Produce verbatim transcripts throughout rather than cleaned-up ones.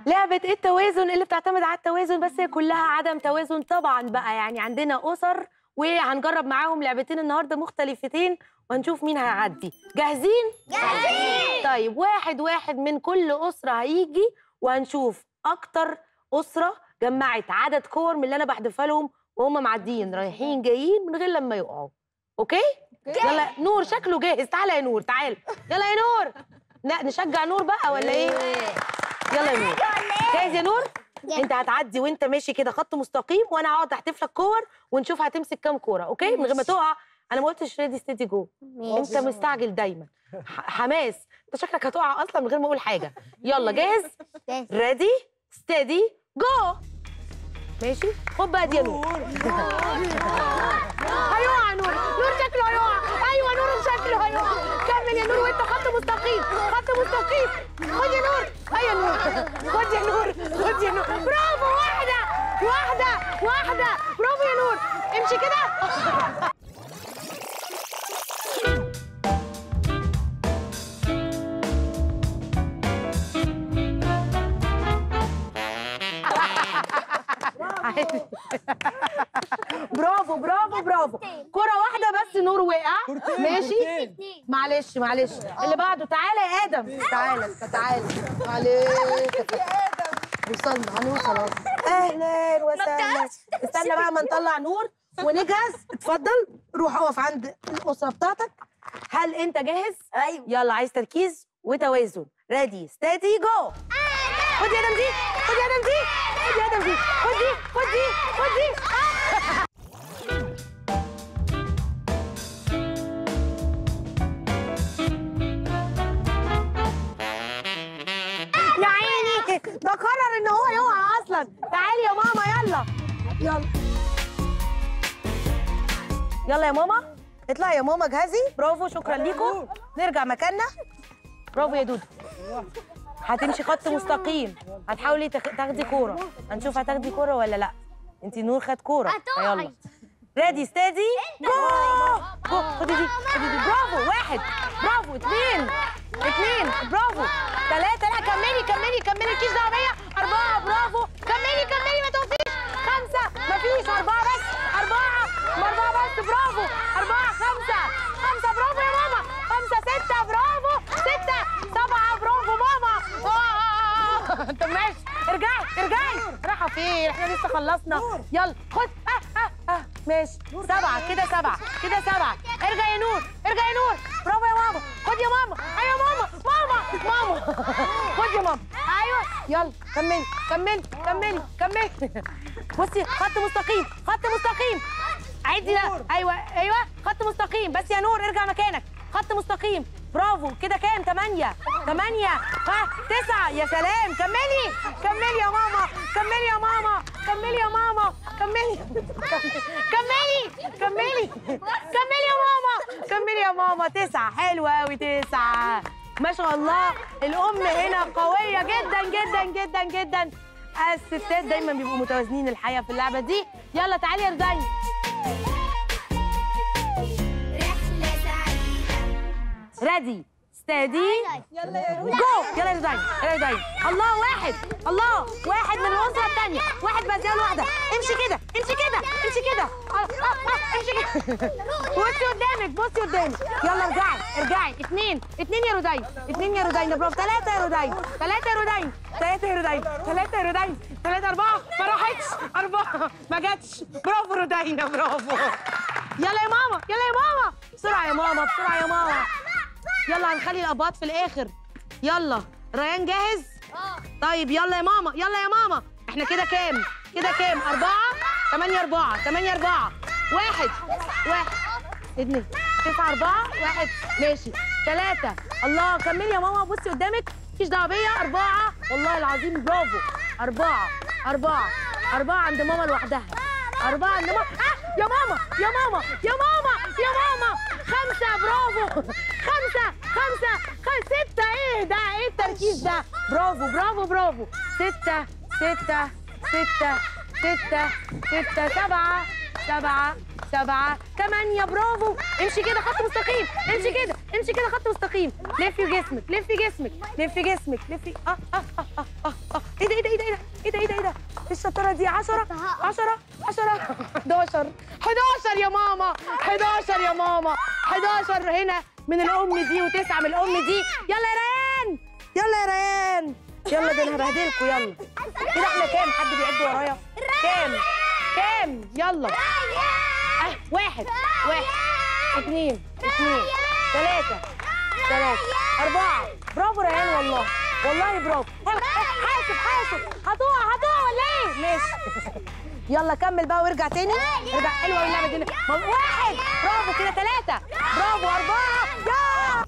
لعبة ايه التوازن اللي بتعتمد على التوازن، بس هي كلها عدم توازن طبعا بقى. يعني عندنا أسر وهنجرب معاهم لعبتين النهارده مختلفتين وهنشوف مين هيعدي. جاهزين؟ جاهزين. طيب واحد واحد من كل أسرة هيجي وهنشوف أكتر أسرة جمعت عدد كور من اللي أنا بحذفها لهم وهم معديين رايحين جايين من غير لما يقعوا. أوكي؟ يلا نور شكله جاهز. تعالى يا نور، تعالى. يلا يا نور. لا نشجع نور بقى ولا ايه؟ يلا يا نور. جاهز يا نور؟ انت هتعدي وانت ماشي كده خط مستقيم وانا هقعد احتف لك كور ونشوف هتمسك كام كوره. اوكي؟ من غير ما تقع. انا ما قلتش ريدي ستيدي جو. انت مستعجل دايما. حماس. انت شكلك هتقع اصلا من غير ما اقول حاجه. يلا جاهز؟ ريدي ستيدي جو. ماشي؟ خد بقى دي يا نور. هيقع يا نور. نور شكله هيقع. ايوه نور شكله هيقع. كمل يا نور وانت خط مستقيم. خط مستقيم. خد يا نور. ايوه نور. خد يا نور. خد يا نور. برافو. واحده واحده واحده. برافو يا نور. امشي كده. برافو برافو برافو. كرة واحدة بس نور وقع. ماشي؟ معلش معلش. اللي بعده. تعالى يا آدم. تعالى تعالى. معلش يا آدم. وصلنا هنوصل اهو. أهلا وسهلا. استنى بقى ما نطلع نور ونجهز. اتفضل روح اقف عند الأسرة بتاعتك. هل أنت جاهز؟ أيوه. يلا عايز تركيز وتوازن. ريدي ستيدي جو. خد يا آدم دي. خد يا آدم دي. خد يا آدم دي. خد دي. خد دي. خد دي. يا عيني ده قرر ان هو يقع اصلا. تعالي يا ماما. يلا يلا يلا يا ماما. اطلعي يا ماما. جهزي. برافو. شكرا ليكم. نرجع مكاننا. برافو يا دودو. هتمشي خط مستقيم. هتحاولي تاخدي كوره. هنشوف هتاخدي كوره ولا لا. انت نور خد كوره. يلا ريدي ستيدي جو. جو. خدي دي. خدي دي. برافو. واحد. برافو. اثنين. اثنين. برافو. ثلاثة. لا كملي كملي كملي. مالكيش دعوة بيا. أربعة. برافو. كملي كملي ما توقفيش. خمسة. مفيش. أربعة بس. أربعة. أربعة بس. برافو. أربعة. خمسة. خمسة. برافو يا ماما. خمسة. ستة. برافو. ستة. سبعة. برافو ماما. طب ماشي. ارجعي ارجعي. رايحة فين؟ احنا لسه خلصنا. يلا خد. اه اه اه ماشي. سبعة كده. سبعة كده. سبعة. ارجع يا نور. ارجع يا نور. برافو يا ماما. خد يا ماما. ايوه ماما. ماما. ماما. خد يا ماما. ايوه. يلا كملي كملي كملي كملي. بصي خط مستقيم. خط مستقيم. عدي. لا ايوه ايوه خط مستقيم. بس يا نور ارجع مكانك. خط مستقيم. برافو. كده كام؟ ثمانية. ثمانية. ها تسعة. يا سلام. كملي كملي يا ماما. كملي يا ماما. كملي يا ماما. كملي كملي كملي كملي يا ماما. كملي يا ماما. تسعة. حلوة أوي. تسعة. ما شاء الله. الأم هنا قوية جدا جدا جدا جدا. الستات دايما بيبقوا متوازنين الحقيقة في اللعبة دي. يلا تعالي يا رزاني. ريدي ستيدي يلا يا جو. يلا يا رزاني. يلا يا رزاني. الله. واحد. الله. واحد من الأسرة الثانية. واحد بس. يلا واحدة. امشي كده. امشي كده. امشي كده. اه اه اه امشي كده. بصي قدامك. بصي قدامك. يلا ارجعي ارجعي. اثنين. اثنين يا رودين. اثنين يا رودين. برافو. ثلاثة يا رودين. ثلاثة يا رودين. ثلاثة يا رودين. ثلاثة يا رودين. ثلاثة. أربعة. ما راحتش. أربعة ما جاتش. برافو رودينا. برافو. يلا يا ماما. يلا يا ماما. بسرعة يا ماما. بسرعة يا ماما. يلا هنخلي الاباط في الاخر. يلا ريان جاهز؟ اه. طيب يلا يا ماما. يلا يا ماما. احنا كده كام؟ كده كام؟ أربعة. ثمانية. أربعة. ثمانية. أربعة. واحد. واحد. اثنين. تسعة. أربعة. واحد. ماشي. ثلاثة. الله. كملي يا ماما. بصي قدامك. مفيش دعوة بيا. أربعة. والله العظيم برافو. أربعة. أربعة. أربعة عند ماما لوحدها. أربعة عند ماما. آه يا ماما. يا ماما. يا ماما. يا ماما. خمسة. برافو. خمسة. خمسة. خمسة. ستة. إيه ده؟ إيه التركيز ده؟ برافو برافو برافو. ستة. ستة. ستة. ستة. ستة. سبعة. سبعة. سبعة تمانية برافو. امشي كده خط مستقيم، امشي كده امشي كده خط مستقيم. لفي جسمك لفي جسمك لفي جسمك لفي اه اه اه اه اه اه ايه ده ايه ده ايه ده ايه ده ايه ده ايه ده ايه الشطاره دي؟ عشرة عشرة عشرة حداشر حداشر يا ماما حداشر يا ماما حداشر هنا من الام دي وتسعة من الام دي. يلا يا ريان يلا يا ريان يلا ده انا هبهدلكوا. يلا كده احنا كام؟ حد بيعد ورايا؟ كام كام؟ يلا اه واحد واحد اثنين اثنين ثلاثة ثلاثة أربعة. برافو ريان والله والله برافو. حاسب حاسب هتقع هتقع ولا ايه؟ ماشي يلا كمل بقى وارجع تاني. ارجع. حلوه قوي اللعبه دي. واحد برافو كده. ثلاثة برافو. أربعة يا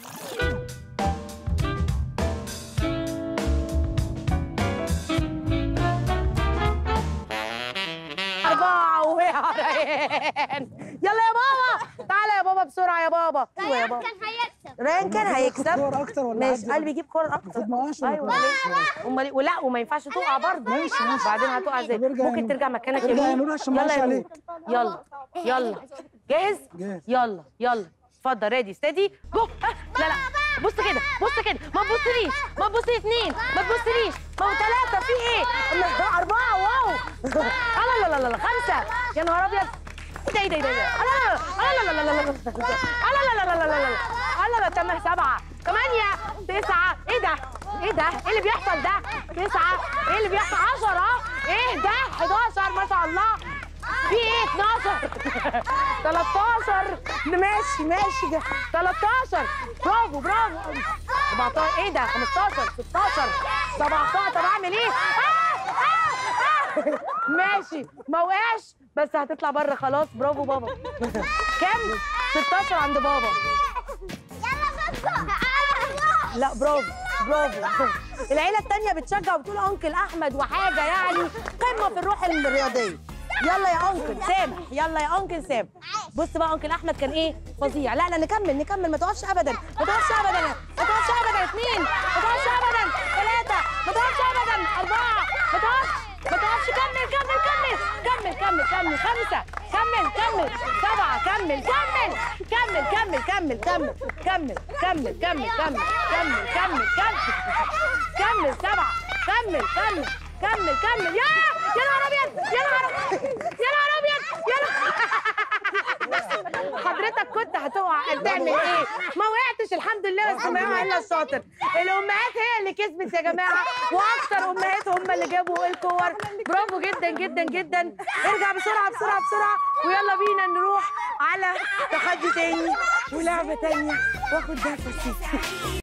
أربعة ويا ريان. يلا يا بابا تعالى يا بابا بسرعة يا بابا. ايوه يا بابا كان هيكسب. ريان كان هيكسب. كور اكتر ولا ماشي قال بيجيب كور اكتر. ايوه امال ولا وما ينفعش تقع برضه. ماشي ماشي. بعدين هتقع ازاي؟ ممكن ترجع مكانك يا ارجع يا نور. نور عشان ما يلا اقعش يا نور عليك. يلا يلا جاهز؟ جاهز. يلا يلا اتفضل. ريدي ستدي جو. لا لا بص كده بص كده ما تبصليش ما تبصلي. اثنين ما تبصليش. ما هو ثلاثة في ايه؟ أربعة واو. لا لا لا لا خمسة. يا نهار أبيض. ايه ده ايه ده ايه ده؟ لا لا لا لا لا لا لا لا لا لا لا لا لا لا تمام. سبعة ثمانية تسعة. ايه ده؟ ايه ده؟ ايه اللي بيحصل ده؟ تسعة. ايه اللي بيحصل؟ عشرة. ايه ده؟ حداشر ما شاء الله. في ايه؟ اتناشر تلتاشر. ماشي ماشي. تلتاشر برافو برافو. أربعتاشر. ايه ده؟ خمستاشر ستاشر سبعتاشر. طب اعمل ايه؟ آه آه آه. ماشي ما وقعش بس هتطلع بره خلاص. برافو بابا. كام؟ ستاشر عند بابا. لا برافو برافو. العيله الثانيه بتشجع وبتقول انكل احمد وحاجه يعني قمه في الروح الرياضيه. يلا يا انكل سامح يلا يا انكل سامح. بص بقى انكل احمد كان ايه فظيع. لا لا نكمل نكمل ما تقفش ابدا ما تقفش ابدا ما تقفش ابدا. اثنين ما تقفش ابدا. ثلاثه ما تقفش ابدا. اربعه ما تقفش ما تقفش. كمل كمل كمل كمل كمل كمل. خمسه كمل كمل. سبعه كمل كمل كمل كمل كمل كمل كمل كمل كمل كمل كمل كمل كمل كمل. سبعه كمل كمل كمل كمل. يا يا نهار ابيض يا نهار يا نهار ابيض يا نهار. حضرتك كنت هتقع تعمل ايه؟ ما وقعتش الحمد لله. بس ما يقع الا الشاطر. الامهات هي اللي كسبت يا جماعه واكتر امهات هم اللي جابوا الكور. برافو جدا جدا جدا. ارجع بسرعه بسرعه بسرعه ويلا بينا نروح على تحدي تاني ولعبه تانيه واخد ده